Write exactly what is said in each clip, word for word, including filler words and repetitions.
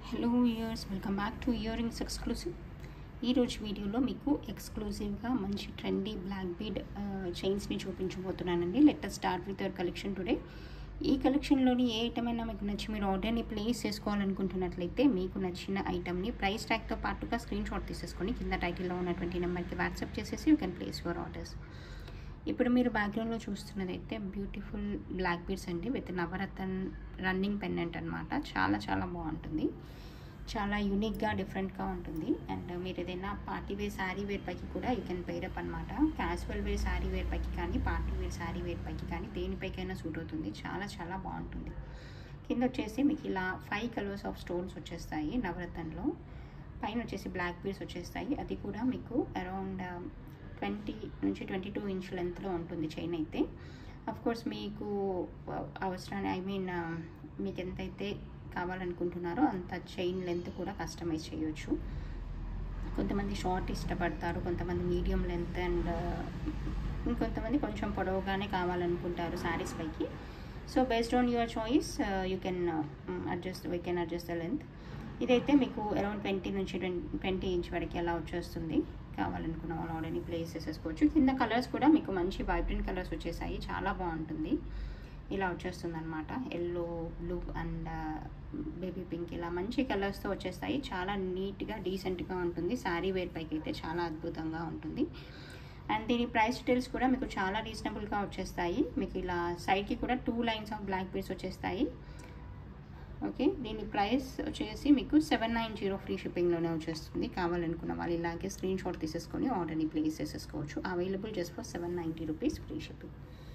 Hello viewers, welcome back to earrings exclusive. ఈరోజు వీడియోలో మీకు ఎక్స్క్లూజివ్గా మంచి ట్రెండీ బ్లాక్ బీడ్ చైన్స్ని చూపించబోతున్నానండి. Let us start with your collection today. ఈ కలెక్షన్లోని ఏ ఐటమ్ అయినా మీకు నచ్చి మీరు ఆర్డర్ని ప్లేస్ చేసుకోవాలనుకుంటున్నట్లయితే మీకు నచ్చిన ఐటమ్ని ప్రైస్ ట్యాగ్తో పాటుగా స్క్రీన్ షాట్ తీసేసుకొని కింద టైటిల్లో ఉన్నటువంటి నెంబర్కి వాట్సాప్ చేసేసి you can place your orders. ఇప్పుడు మీరు బ్యాక్గ్రౌండ్లో చూస్తున్నదైతే బ్యూటిఫుల్ బ్లాక్ బీడ్స్ అండి విత్ నవరత్న రన్నింగ్ పెండెంట్ అనమాట. చాలా చాలా బాగుంటుంది, చాలా యూనిక్గా డిఫరెంట్గా ఉంటుంది. అండ్ మీరు ఏదైనా పార్టీ వేర్ శారీ వేర్ పైకి కూడా యూ కెన్ పేరప్ అనమాట. క్యాజువల్ వేర్ శారీ వేర్ పైకి కానీ పార్టీ వేర్ శారీ వేర్ పైకి కానీ దేనిపైకైనా సూట్ అవుతుంది. చాలా చాలా బాగుంటుంది. కింద వచ్చేసి మీకు ఇలా ఫైవ్ కలర్స్ ఆఫ్ స్టోన్స్ వచ్చేస్తాయి నవరత్నంలో. పైన వచ్చేసి బ్లాక్ బీడ్స్ వచ్చేస్తాయి. అది కూడా మీకు అరౌండ్ ట్వంటీ నుంచి ట్వంటీ టూ ఇంచ్ లెంత్లో ఉంటుంది చైన్ అయితే. అఫ్కోర్స్ మీకు అవసరాన్ని ఐ మీన్ మీకు ఎంతైతే కావాలనుకుంటున్నారో అంత చైన్ లెంత్ కూడా కస్టమైజ్ చేయొచ్చు. కొంతమంది షార్ట్ ఇష్టపడతారు, కొంతమంది మీడియం లెంత్, అండ్ ఇంకొంతమంది కొంచెం పొడవుగానే కావాలనుకుంటారు శారీస్ పైకి. So based on your choice you can adjust we can adjust the length. ఇదైతే మీకు అరౌండ్ ట్వంటీ నుంచి ట్వంటీ ఇంచ్ వరకు అలా వచ్చేస్తుంది. కావాలనుకున్న వాళ్ళు ఆర్డర్ని ప్లేస్ చేసేసుకోవచ్చు. కింద కలర్స్ కూడా మీకు మంచి వైబ్రెంట్ కలర్స్ వచ్చేసాయి. చాలా బాగుంటుంది. ఇలా వచ్చేస్తుంది అనమాట. Yellow, blue and baby pink ఇలా మంచి కలర్స్తో వచ్చేస్తాయి. చాలా నీట్గా డీసెంట్గా ఉంటుంది. శారీ వేర్ పైకి అయితే చాలా అద్భుతంగా ఉంటుంది. అండ్ దీని ప్రైస్ డీటెయిల్స్ కూడా మీకు చాలా రీజనబుల్గా వచ్చేస్తాయి. మీకు ఇలా సైడ్కి కూడా two lines of black beads వచ్చేస్తాయి. ఓకే, దీని ప్రైస్ వచ్చేసి మీకు సెవెన్ నైన్ జీరో ఫ్రీ షిప్పింగ్లోనే వచ్చేస్తుంది. కావాలనుకున్న వాళ్ళు ఇలాగే స్క్రీన్ షాట్ తీసేసుకొని ఆర్డర్ని ప్లేస్ చేసేసుకోవచ్చు. Available just for seven ninety rupees free shipping.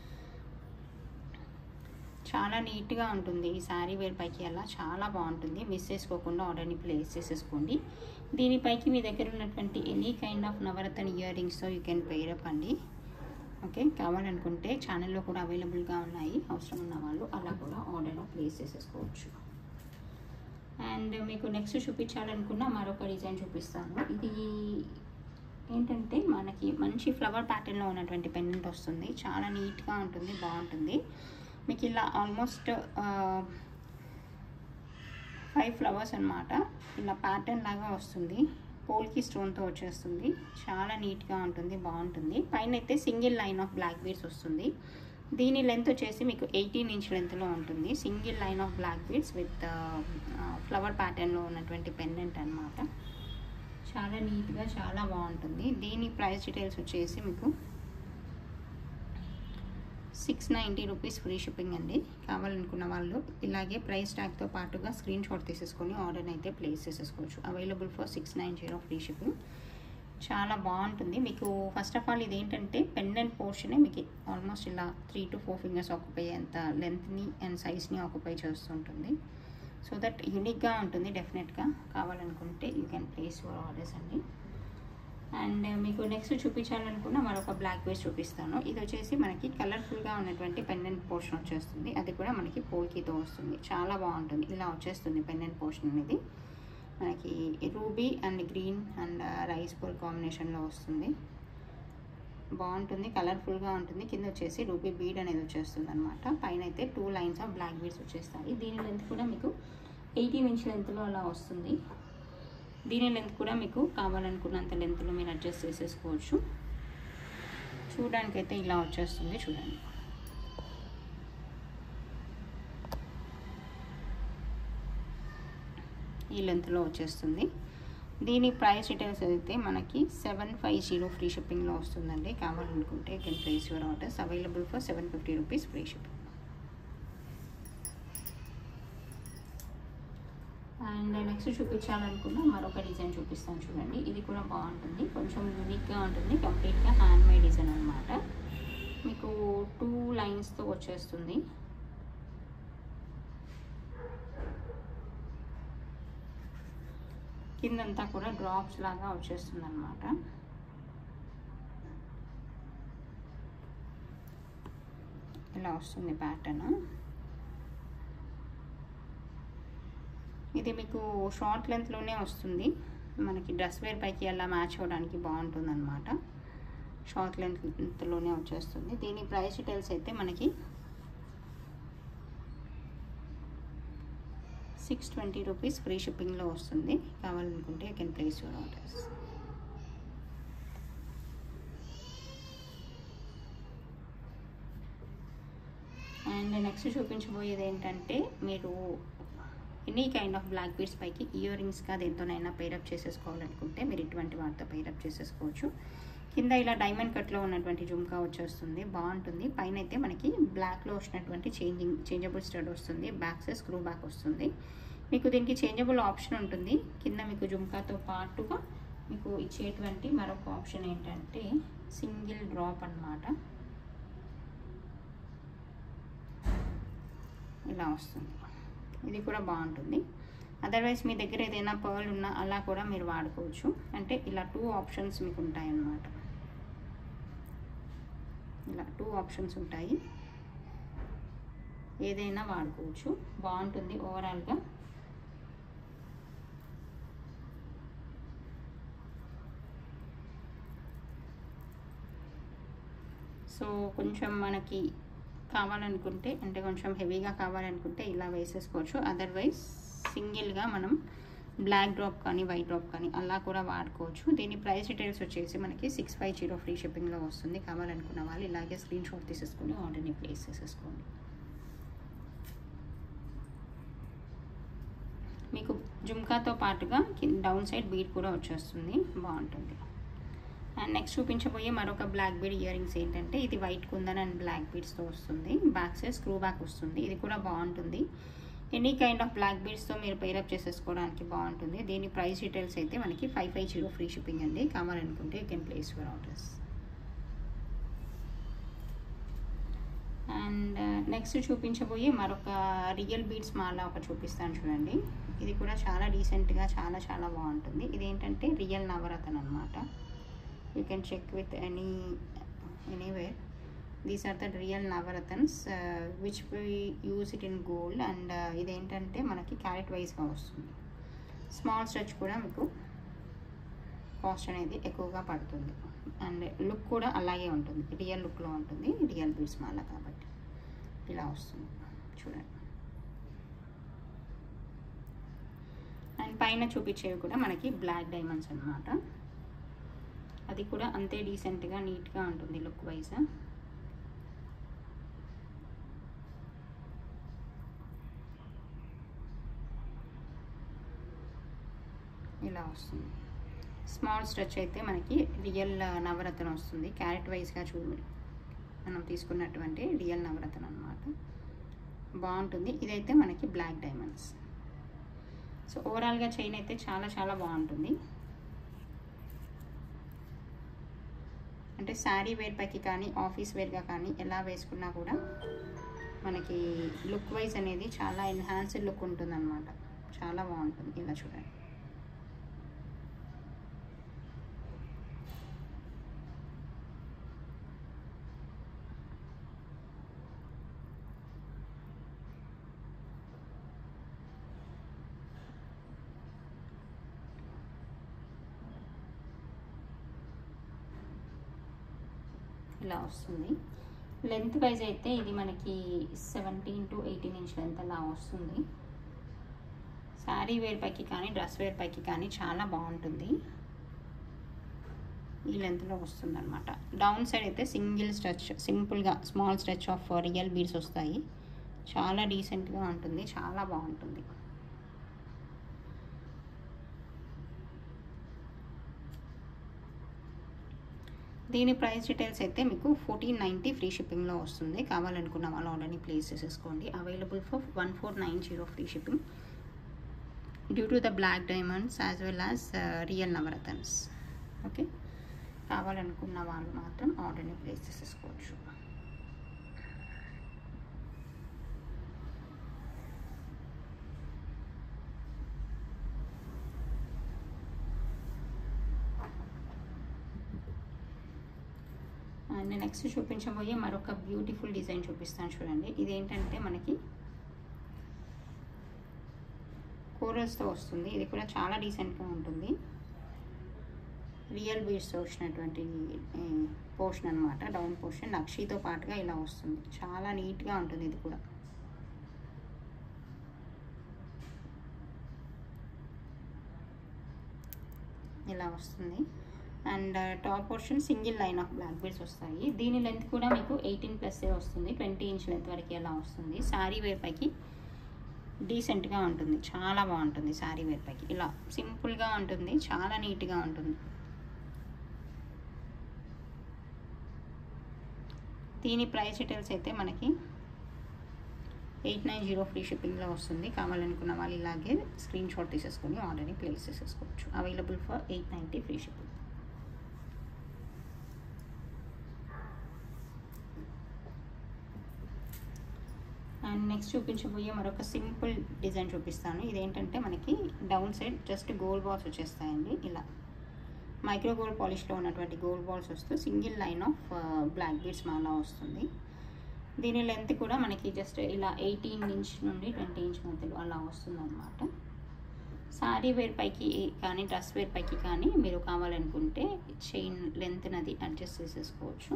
చాలా నీట్గా ఉంటుంది. ఈ శారీ వేర్ పైకి అలా చాలా బాగుంటుంది. మిస్ చేసుకోకుండా ఆర్డర్ని ప్లేస్ చేసేసుకోండి. దీనిపైకి మీ దగ్గర ఉన్నటువంటి ఎనీ కైండ్ ఆఫ్ నవరత్న ఇయర్ రింగ్స్తో యూ కెన్ పేరప్ అండి. ఓకే, కావాలనుకుంటే ఛానల్లో కూడా అవైలబుల్గా ఉన్నాయి. అవసరం ఉన్న వాళ్ళు అలా కూడా ఆర్డర్ని ప్లేస్ చేసేసుకోవచ్చు. అండ్ మీకు నెక్స్ట్ చూపించాలనుకున్న మరొక డిజైన్ చూపిస్తాను. ఇది ఏంటంటే మనకి మంచి ఫ్లవర్ ప్యాటర్న్లో ఉన్నటువంటి పెండెంట్ వస్తుంది. చాలా నీట్గా ఉంటుంది, బాగుంటుంది. మీకు ఇలా ఆల్మోస్ట్ ఫైవ్ ఫ్లవర్స్ అనమాట. ఇలా ప్యాటర్న్ లాగా వస్తుంది. పోల్కి స్టోన్తో వచ్చేస్తుంది. చాలా నీట్గా ఉంటుంది, బాగుంటుంది. పైన అయితే single line of black beads వస్తుంది. దీని లెంత్ వచ్చేసి మీకు ఎయిటీన్ ఇంచ్ లెంత్లో ఉంటుంది. Single line of black beads with flower ప్యాటర్న్లో ఉన్నటువంటి పెండెంట్ అనమాట. చాలా నీట్గా చాలా బాగుంటుంది. దీని ప్రైస్ డీటెయిల్స్ వచ్చేసి మీకు six ninety rupees free shipping అండి. కావాలనుకున్న వాళ్ళు ఇలాగే ప్రైస్ ట్యాగ్తో పాటుగా స్క్రీన్ షాట్ తీసేసుకొని ఆర్డర్ని అయితే ప్లేస్ చేసేసుకోవచ్చు. Available for six nine zero free shipping. చాలా బాగుంటుంది. మీకు ఫస్ట్ ఆఫ్ ఆల్ ఇది ఏంటంటే పెండెంట్ పోర్షనే మీకు ఆల్మోస్ట్ ఇలా three to four fingers occupy అంత లెంత్ని అండ్ సైజ్ని ఆక్యుపై చేస్తుంటుంది. సో దట్ యూనిక్గా ఉంటుంది. డెఫినెట్గా కావాలనుకుంటే you can place your orders అండి. అండ్ మీకు నెక్స్ట్ చూపించాలనుకున్న మరొక బ్లాక్ బీడ్స్ చూపిస్తాను. ఇది వచ్చేసి మనకి కలర్ఫుల్గా ఉన్నటువంటి పెండెంట్ పోర్షన్ వచ్చేస్తుంది. అది కూడా మనకి పోల్కీతో వస్తుంది. చాలా బాగుంటుంది. ఇలా వచ్చేస్తుంది పెండెంట్ పోర్షన్ అనేది. మనకి ruby and green and rice pearl కాంబినేషన్లో వస్తుంది. బాగుంటుంది, కలర్ఫుల్గా ఉంటుంది. కింద వచ్చేసి రూబీ బీడ్ అనేది వచ్చేస్తుంది అనమాట. పైన అయితే two lines of black beads వచ్చేస్తాయి. దీని లెంత్ కూడా మీకు ఎయిటీన్ ఇంచ్ లెంత్లో అలా వస్తుంది. దీని లెంత్ కూడా మీకు కావాలనుకున్నంత లెంత్లో మీరు అడ్జస్ట్ చేసేసుకోవచ్చు. చూడడానికైతే ఇలా వచ్చేస్తుంది. చూడండి, ఈ లెంత్లో వచ్చేస్తుంది. దీని ప్రైస్ డీటెయిల్స్ అయితే మనకి సెవెన్ ఫైవ్ జీరో ఫ్రీ షిప్పింగ్లో వస్తుందండి. కావాలనుకుంటే you can place your orders. Available for seven fifty rupees free shipping. And next చూపించాలనుకున్న మరొక డిజైన్ చూపిస్తాను. చూడండి, ఇది కూడా బాగుంటుంది. కొంచెం యూనిక్గా ఉంటుంది. కంప్లీట్గా హ్యాండ్ మేడ్ డిజైన్ అనమాట. మీకు టూ లైన్స్తో వచ్చేస్తుంది. కిందంతా కూడా డ్రాప్స్ లాగా వచ్చేస్తుంది అనమాట. ఇలా వస్తుంది ప్యాటర్న్. ఇది మీకు షార్ట్ లెంత్లోనే వస్తుంది. మనకి డ్రెస్ వేర్ పైకి అలా మ్యాచ్ అవ్వడానికి బాగుంటుంది అనమాట. షార్ట్ లెంత్లోనే వచ్చేస్తుంది. దీని ప్రైస్ డీటెయిల్స్ అయితే మనకి సిక్స్ ట్వంటీ రూపీస్ ఫ్రీ షిప్పింగ్లో వస్తుంది. కావాలనుకుంటే you can place your orders. And next చూపించబోయేది ఏంటంటే, మీరు any kind of black beads పైకి ఇయర్ రింగ్స్గా దేంతోనైనా పేరప్ చేసేసుకోవాలనుకుంటే మీరు ఇటువంటి వాటితో పేరప్ చేసేసుకోవచ్చు. కింద ఇలా డైమండ్ కట్లో ఉన్నటువంటి జుమ్కా వచ్చేస్తుంది, బాగుంటుంది. పైన అయితే మనకి బ్లాక్లో వచ్చినటువంటి చేంజింగ్ చేంజబుల్ స్టడ్ వస్తుంది, బ్యాక్ సైడ్ స్క్రూ బ్యాక్ వస్తుంది. మీకు దీనికి చేంజబుల్ ఆప్షన్ ఉంటుంది. కింద మీకు జుమ్కాతో పాటుగా మీకు ఇచ్చేటువంటి మరొక ఆప్షన్ ఏంటంటే సింగిల్ డ్రాప్ అన్నమాట. ఇలా వస్తుంది, ఇది కూడా బాగుంటుంది. అదర్వైజ్ మీ దగ్గర ఏదైనా పర్ల్ ఉన్నా అలా కూడా మీరు వాడుకోవచ్చు. అంటే ఇలా టూ ఆప్షన్స్ మీకు ఉంటాయి అన్నమాట. ఇలా టూ ఆప్షన్స్ ఉంటాయి, ఏదైనా వాడుకోవచ్చు, బాగుంటుంది ఓవరాల్గా. సో కొంచెం మనకి కావాలనుకుంటే, అంటే కొంచెం హెవీగా కావాలనుకుంటే ఇలా వేసేసుకోవచ్చు. అదర్వైజ్ సింగిల్గా మనం బ్లాక్ డ్రాప్ కానీ వైట్ డ్రాప్ కానీ అలా కూడా వాడుకోవచ్చు. దీని ప్రైస్ డీటెయిల్స్ వచ్చేసి మనకి సిక్స్ ఫైవ్ జీరో ఫ్రీ షిప్పింగ్లో వస్తుంది. కావాలనుకున్న వాళ్ళు ఇలాగే స్క్రీన్ షాట్ తీసేసుకొని ఆర్డర్ని ప్లేస్ చేసేసుకోండి. మీకు జుమ్కాతో పాటుగా డౌన్ సైడ్ బీడ్ కూడా వచ్చేస్తుంది, బాగుంటుంది. అండ్ నెక్స్ట్ చూపించబోయే మరొక బ్లాక్ బీడ్ ఇయర్ రింగ్స్ ఏంటంటే, ఇది వైట్ కుందన్ అండ్ బ్లాక్ బీడ్స్తో వస్తుంది. బ్యాక్ సైడ్ స్క్రూ బ్యాక్ వస్తుంది, ఇది కూడా బాగుంటుంది. ఎనీ కైండ్ ఆఫ్ బ్లాక్ బీడ్స్తో మీరు పేరప్ చేసేసుకోవడానికి బాగుంటుంది. దీని ప్రైస్ డీటెయిల్స్ అయితే మనకి five five zero free shipping అండి. కావాలనుకుంటే you can place your orders. And next చూపించబోయే మరొక రియల్ బీడ్స్ మాల ఒక చూపిస్తాను చూడండి. ఇది కూడా చాలా డీసెంట్గా చాలా చాలా బాగుంటుంది. ఇదేంటంటే రియల్ నవరత్న అనమాట. You can check with any anywhere. These are the real navaratans uh, which we use it in gold. and uh, ఇదేంటంటే మనకి క్యారెట్ వైజ్గా వస్తుంది. స్మాల్ స్ట్రెచ్ కూడా మీకు కాస్ట్ అనేది ఎక్కువగా పడుతుంది. అండ్ లుక్ కూడా అలాగే ఉంటుంది, రియల్ లుక్లో ఉంటుంది. రియల్ బీడ్స్ మాల కాబట్టి ఇలా వస్తుంది చూడండి. అండ్ పైన చూపించేవి కూడా మనకి బ్లాక్ డైమండ్స్ అన్నమాట. అది కూడా అంతే డీసెంట్గా నీట్గా ఉంటుంది లుక్ వైజ్. ఇలా వస్తుంది. స్మాల్ స్ట్రెచ్ అయితే మనకి రియల్ నవరత్న వస్తుంది. క్యారెట్ వైజ్గా చూ మనం తీసుకున్నటువంటి రియల్ నవరత్న అన్నమాట, బాగుంటుంది. ఇదైతే మనకి బ్లాక్ డైమండ్స్. సో ఓవరాల్గా చైన్ అయితే చాలా చాలా బాగుంటుంది. అంటే శారీ వేర్ పైకి కానీ ఆఫీస్ వేర్గా కానీ ఎలా వేసుకున్నా కూడా మనకి లుక్ వైజ్ అనేది చాలా ఎన్హాన్స్డ్ లుక్ ఉంటుందన్నమాట, చాలా బాగుంటుంది. ఇలా చూడండి. ఇలా వస్తుంది. లెంత్ వైజ్ అయితే ఇది మనకి seventeen to eighteen inch length అలా వస్తుంది. శారీ వేర్ పైకి కానీ డ్రెస్ వేర్ పైకి కానీ చాలా బాగుంటుంది. ఈ లెంత్లో వస్తుంది అనమాట. డౌన్ సైడ్ అయితే సింగిల్ స్ట్రెచ్, సింపుల్గా small stretch of real beads వస్తాయి. చాలా డీసెంట్గా ఉంటుంది, చాలా బాగుంటుంది. దీని ప్రైస్ డీటెయిల్స్ అయితే మీకు ఫోర్టీన్ నైంటీ ఫ్రీ షిప్పింగ్లో వస్తుంది. కావాలనుకున్న వాళ్ళు ఆర్డర్ని ప్లేస్ చేసేసుకోండి. Available for one four nine zero free shipping due to the black diamonds as well as real navaratnas. Okay, కావాలనుకున్న వాళ్ళు మాత్రం ఆర్డర్ని ప్లేస్ చేసేసుకోవచ్చు. అండ్ నెక్స్ట్ చూపించబోయే మరొక బ్యూటిఫుల్ డిజైన్ చూపిస్తాను చూడండి. ఇదేంటంటే మనకి కోరల్స్తో వస్తుంది. ఇది కూడా చాలా డీసెంట్గా ఉంటుంది. రియల్ బీడ్స్తో వచ్చినటువంటి పోర్షన్ అనమాట, డౌన్ పోర్షన్ నక్షీతో పాటుగా ఇలా వస్తుంది. చాలా నీట్గా ఉంటుంది. ఇది కూడా ఇలా వస్తుంది. And top portion single line of black beads వస్తాయి. దీని లెంత్ కూడా మీకు ఎయిటీన్ ప్లస్ వస్తుంది, ట్వంటీ ఇంచ్ లెంత్ వరకు ఎలా వస్తుంది. శారీ వేర్ పైకి డీసెంట్గా ఉంటుంది, చాలా బాగుంటుంది. శారీ వేర్ పైకి ఇలా సింపుల్గా ఉంటుంది, చాలా నీట్గా ఉంటుంది. దీని ప్రైస్ డీటెయిల్స్ అయితే మనకి ఎయిట్ నైన్ జీరో ఫ్రీ షిప్పింగ్లో వస్తుంది. కావాలనుకున్న వాళ్ళు ఇలాగే స్క్రీన్ షాట్ తీసేసుకొని ఆర్డర్ని ప్లేస్ చేసేసుకోవచ్చు. Available for eight ninety free shipping. And next చూపించబోయే మరొక సింపుల్ డిజైన్ చూపిస్తాను. ఇదేంటంటే మనకి down side just gold balls వచ్చేస్తాయండి. ఇలా మైక్రో గోల్డ్ పాలిష్లో ఉన్నటువంటి గోల్డ్ బాల్స్ వస్తూ single line of black beads మాలా వస్తుంది. దీని లెంత్ కూడా మనకి జస్ట్ ఇలా ఎయిటీన్ ఇంచ్ నుండి ట్వంటీ ఇంచ్ మధ్యలో అలా వస్తుంది అన్నమాట. శారీ వేర్ పైకి కానీ డ్రెస్ వేర్ పైకి కానీ మీరు కావాలనుకుంటే చైన్ లెంత్ నది అడ్జస్ట్ చేసేసుకోవచ్చు.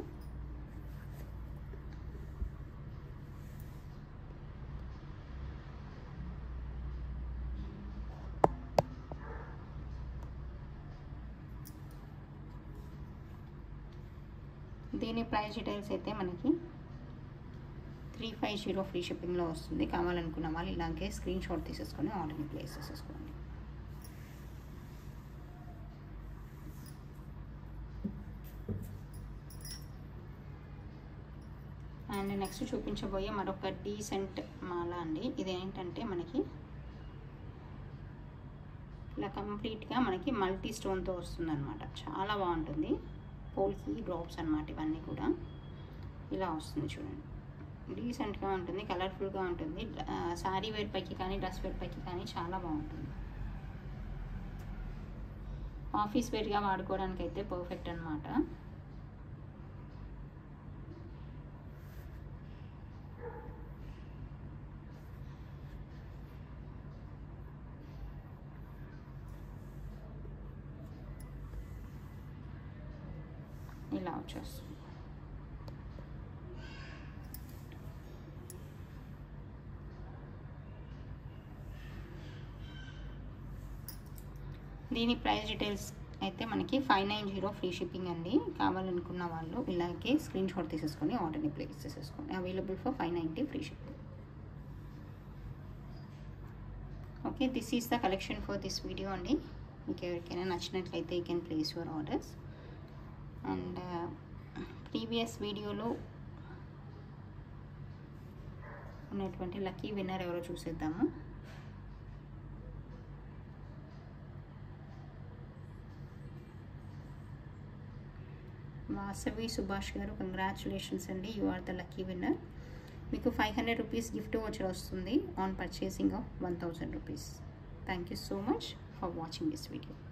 దీని ప్రైస్ డీటెయిల్స్ అయితే మనకి త్రీ ఫైవ్ జీరో ఫ్రీ షిప్పింగ్లో వస్తుంది. కావాలనుకున్న వాళ్ళు ఇలాగే స్క్రీన్ షాట్ తీసేసుకొని ఆర్డర్ని ప్లేస్ చేసేసుకోండి. అండ్ నెక్స్ట్ చూపించబోయే మరొక డీసెంట్ మాల అండి. ఇదేంటంటే మనకి ఇలా కంప్లీట్గా మనకి మల్టీ స్టోన్తో వస్తుంది అనమాట. చాలా బాగుంటుంది. పోల్కి డ్రాప్స్ అనమాట ఇవన్నీ కూడా. ఇలా వస్తుంది చూడండి, డీసెంట్గా ఉంటుంది, కలర్ఫుల్గా ఉంటుంది. శారీ వేర్ పైకి కానీ డ్రెస్ వేర్ పైకి కానీ చాలా బాగుంటుంది. ఆఫీస్ వేర్గా వాడుకోవడానికి అయితే పర్ఫెక్ట్ అనమాట. ఇలా వచ్చేస్తుంది. దీని ప్రైస్ డీటెయిల్స్ అయితే మనకి five nine zero free shipping అండి. కావాలనుకున్న వాళ్ళు ఇలాగే స్క్రీన్ షాట్ తీసేసుకొని ఆర్డర్ని ప్లేస్ చేసేసుకోండి. Available for five ninety free shipping. Okay, this is the collection for this video అండి. మీకు ఎవరికైనా నచ్చినట్లయితే you can place your orders. And previous వీడియోలో ఉన్నటువంటి లక్కీ విన్నర్ ఎవరో చూసేద్దాము. వాసవి సుభాష్ గారు, కంగ్రాచులేషన్స్ అండి, you are the lucky winner. మీకు ఫైవ్ హండ్రెడ్ రూపీస్ గిఫ్ట్ వచ్చి వస్తుంది on purchasing of one thousand rupees. Thank you so much for watching this video.